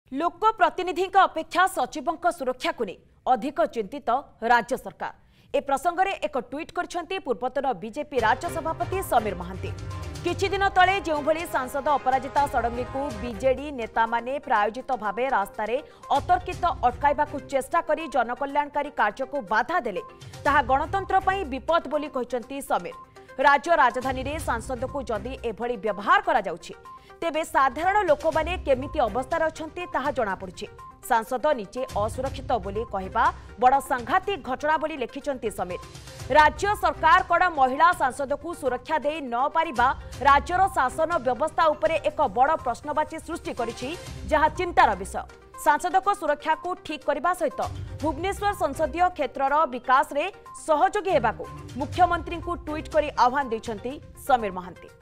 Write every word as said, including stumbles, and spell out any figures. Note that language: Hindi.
लोक प्रतिनिधि अपेक्षा सचिवों सुरक्षा को नहीं अधिक चिंतित राज्य सरकार। ए प्रसंग में एक ट्वीट करछंती पूर्वतन बीजेपी राज्य सभापति समीर महांती। किछि दिन तले जो भली सांसद अपराजिता षडंगी को बीजेडी नेता माने प्रायोजित भावे रास्ता रे अतर्कित अटकाइबा को चेष्टा करी जनकल्याणकारी कार्य को बाधा देले ताहा गणतंत्र पई विपद बोली कहिसंती समीर। राज्य राजधानी रे सांसद को जदि एभली व्यवहार करा जाउछि तेबे साधारण लोक माने केमिति अवस्था अछंती ताहा जणा पड़ुछि। सांसद निजे असुरक्षित बोली कहबा बड़ सांघातिक घटना बोली लिखिचंती समीर। राज्य सरकार कड़ा महिला सांसद को सुरक्षा दे न पारिबा राज्यर शासन व्यवस्था उपरे एक बड़ प्रश्नवाची सृष्टि करिछि जहा चिंतार विषय। सांसद को सुरक्षा को ठीक करने सहित भुवनेश्वर संसदीय क्षेत्रर विकास रे सहयोगी हेबाकू मुख्यमंत्री को ट्वीट करी आह्वान दैछंती समीर महांती।